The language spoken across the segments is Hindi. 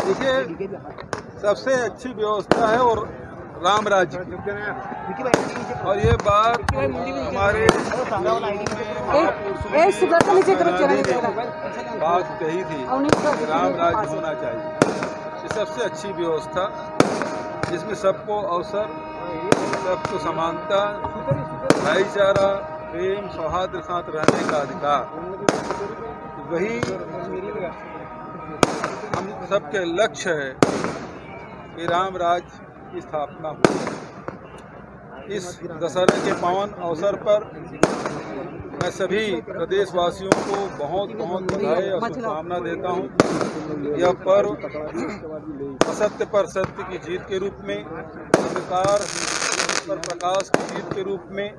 देखिए, सबसे अच्छी व्यवस्था है और राम राज्य की, और ये बात हमारे बात कही थी, राम राज्य होना चाहिए। ये सबसे अच्छी व्यवस्था जिसमें सबको अवसर, सबको समानता, भाईचारा, प्रेम, सौहार्द के साथ रहने का अधिकार, वही हम सबके लक्ष्य है कि राम राज्य की स्थापना हो। इस दशहरे के पावन अवसर पर मैं सभी प्रदेशवासियों को बहुत बहुत बधाई और शुभकामना देता हूं। यह पर्व असत्य पर सत्य की जीत के रूप में, अंधकार पर प्रकाश की जीत के रूप में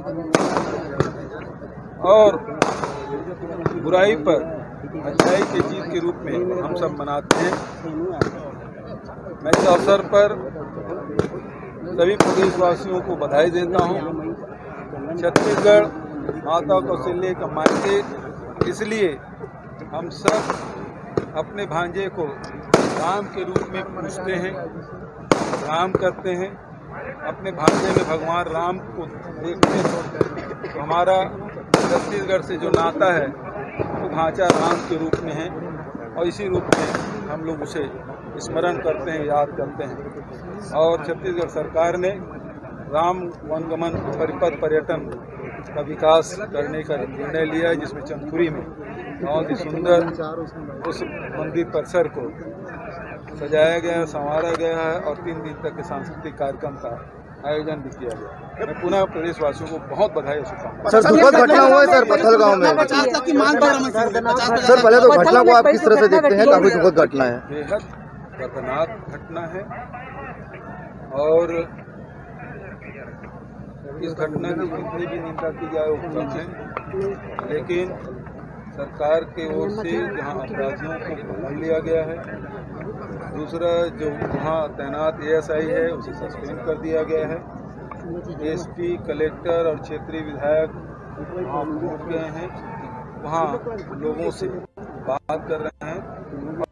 और बुराई पर अच्छाई की जीत के रूप में हम सब मनाते हैं। मैं इस अवसर पर सभी प्रदेशवासियों को बधाई देता हूं। छत्तीसगढ़ माता कौशल्या का मायके, इसलिए हम सब अपने भांजे को राम के रूप में पूजते हैं, राम करते हैं। अपने भांजे में भगवान राम को देखते हैं तो हमारा छत्तीसगढ़ से जो नाता है वो ढांचा राम के रूप में है, और इसी रूप में हम लोग उसे स्मरण करते हैं, याद करते हैं। और छत्तीसगढ़ सरकार ने राम वनगमन परिपथ पर्यटन का विकास करने का निर्णय लिया है, जिसमें चंदखुरी में बहुत ही सुंदर उस मंदिर परिसर को सजाया गया है, संवारा गया है, और 3 दिन तक के सांस्कृतिक कार्यक्रम का आयोजन भी किया गया। मैं पुनः प्रदेशवासियों को बहुत बधाई और शुभकामनाएं। सर, दुखद घटना हुआ है सर पत्थलगांव में। सर, पहले तो घटना को आप किस तरह से देखते हैं? काफी दुखद घटना है, बेहद दर्दनाक घटना है, और इस घटना की जितनी भी निंदा की जाए वो कम है, लेकिन सरकार की ओर से जहां अपराधियों को पकड़ लिया गया है, दूसरा जो वहां तैनात ASI है उसे सस्पेंड कर दिया गया है, SP, कलेक्टर और क्षेत्रीय विधायक वहां पहुंच गए हैं, वहां लोगों से बात कर रहे हैं।